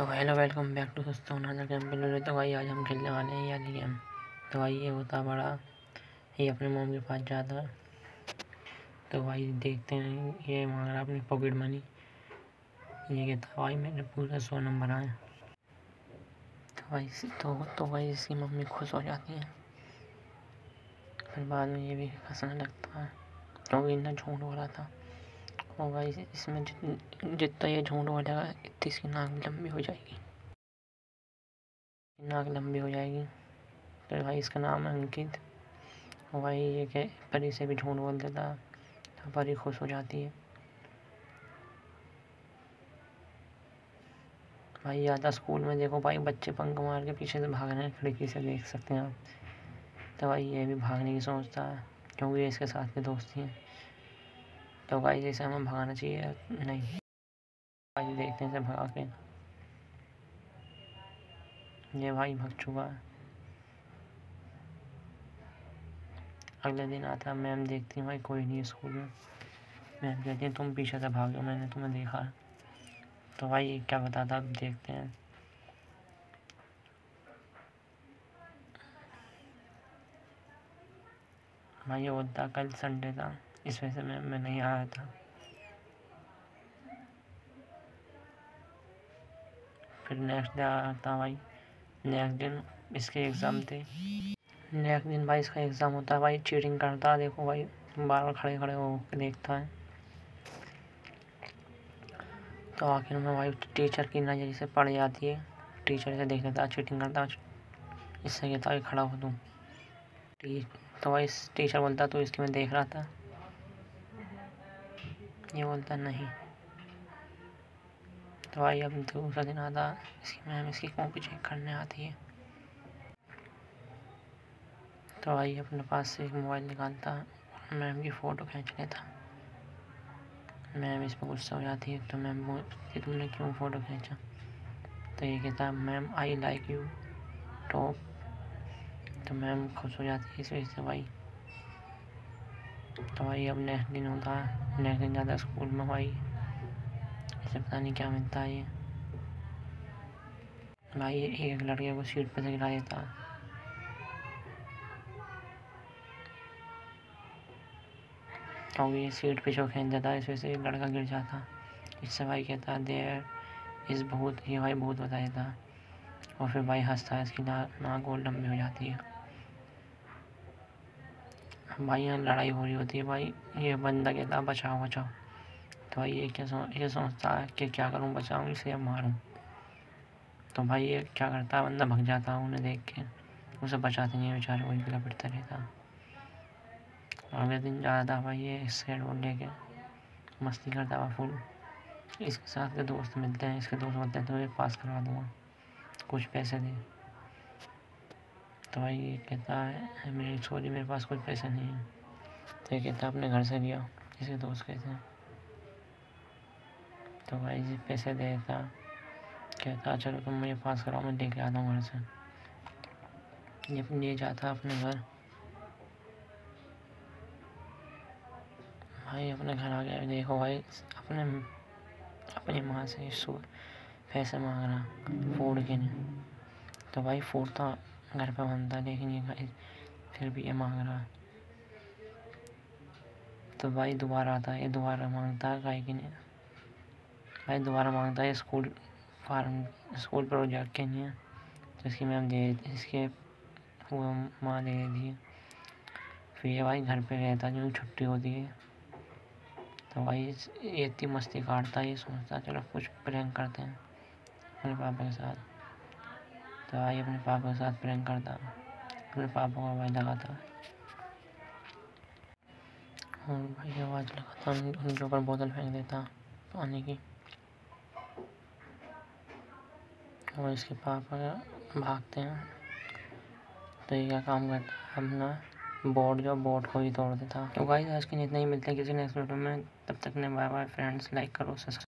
तो hello welcome back to दोस्तों नाजर game पे। तो भाई आज हम खेलने वाले हैं याली गेम। तो भाई ये होता बड़ा, ये अपने मोम के पास जाता। तो भाई देखते हैं, ये मांग रहा अपनी पॉकेट मनी। ये कहता भाई मेरे पूरा 100 नंबर आए। तो भाई इसकी मम्मी खुश हो जाती है। फिर बाद में ये भी हंसने लगता है क्योंकि इतना झूठ हो रहा था। और भाई इसमें जितना ये झूठ बोलेगा इतनी इसकी नाक लंबी हो जाएगी। तो भाई इसका नाम है अंकित। और भाई ये क्या परी से भी झूठ बोल देता तो परी खुश हो जाती है। भाई याद स्कूल में देखो भाई बच्चे पंख मार के पीछे से भाग रहे हैं, खिड़की से देख सकते हैं आप। तो भाई ये भी भागने की सोचता है क्योंकि ये इसके साथ के दोस्त हैं। तो भाई जैसे हमें भगाना चाहिए नहीं, भाई देखते हैं इसे भगा के। ये भाई भाग चुका है। अगले दिन आता है, मैम देखती है भाई कोई नहीं है स्कूल में। मैम कहती है तुम पीछे से भागो, मैंने तुम्हें देखा है। तो भाई ये क्या बताता अब देखते हैं। भाई ये बोलता कल संडे था इस वजह से मैं नहीं आया था। फिर नेक्स्ट डे आता भाई। नेक्स्ट दिन इसके एग्ज़ाम थे। नेक्स्ट दिन भाई इसका एग्ज़ाम होता है। भाई चीटिंग करता है, देखो भाई बार बार खड़े खड़े हो देखता है। तो आखिर में भाई टीचर की नज़र से पड़ जाती है। टीचर से देख लेता है चीटिंग करता, इससे कहता है खड़ा हो तुम। तो भाई टीचर बोलता तो इसकी मैं देख रहा था। ये बोलता नहीं। तो भाई अब दूसरा दिन आता, इसकी मैम इसकी कॉपी चेक करने आती है। तो भाई अपने पास से एक मोबाइल निकालता और मैम की फ़ोटो खींच लेता। मैम इस पर गुस्सा हो जाती है। तो मैम बोलती तुमने क्यों फ़ोटो खींचा। तो ये कहता है ma'am I like you top. तो मैम खुश हो जाती है इस वजह से भाई। तो भाई अब नेक्स्ट दिन होता है। नेक्स्ट दिन जाता है स्कूल में। भाई इसे पता नहीं क्या मिलता है। ये भाई एक लड़के को सीट पर से गिरा देता है। और ये सीट पे जो खींच देता है इस वजह से लड़का गिर जाता। इससे भाई कहता है देयर इस भूत, ये भाई भूत बता देता है। और फिर भाई हंसता है, इसकी नाक और लंबी हो जाती है। भाई यहाँ लड़ाई हो रही होती है। भाई ये बंदा कहता है बचाओ बचाओ। तो भाई ये सोचता है कि क्या करूँ, बचाऊँ इसे या मारूँ। तो भाई ये क्या करता है, बंदा भग जाता है उन्हें देख के। उसे बचाते नहीं है, बेचारे वही पिला पिटता रहता। अगले दिन जाता भाई ये स्केटबोर्ड लेके मस्ती करता हुआ फुल। इसके साथ के दोस्त मिलते हैं। इसके दोस्त बोलते हैं तो ये पास करवा दूँगा, कुछ पैसे दे। तो भाई ये कहता है मेरे पास कुछ पैसे नहीं है। तो ये कहता है अपने घर से लिया। इसके दोस्त कहते हैं। तो भाई जी पैसे देता, कहता चलो तुम मुझे पास कराओ, मैं लेके आता हूँ घर से। ये जाता अपने घर। भाई अपने घर आ गया। देखो भाई अपनी माँ से पैसे मांग रहा फूड के लिए। तो भाई फूड तो घर पे बनता है, लेकिन ये फिर भी ये मांग रहा। तो भाई दोबारा आता है, ये दोबारा मांगता है गाय के लिए। भाई दोबारा मांगता है स्कूल प्रोजेक्ट के लिए। तो इसकी मैम इसके वो माँ दे देती है। फिर ये भाई घर पे रहता है, जो छुट्टी होती है। तो भाई ये इतनी मस्ती काटता है, ये सोचता चलो कुछ प्रैंक करते हैं अपने पापा के साथ। तो भाई अपने पापा के साथ प्रैंक करता, अपने पापा को आवाज़ लगाता और भाई आवाज़ लगाता उनके ऊपर बोतल फेंक देता पानी की। और इसके पापा भागते हैं। तो ये क्या काम करता है, अपना बोर्ड को ही तोड़ देता। तो गाइस आज के लिए इतना ही, मिलते हैं किसी नेक्स्ट वीडियो में। तब तक ने बाय बाय फ्रेंड्स। लाइक करो, सब्सक्राइब।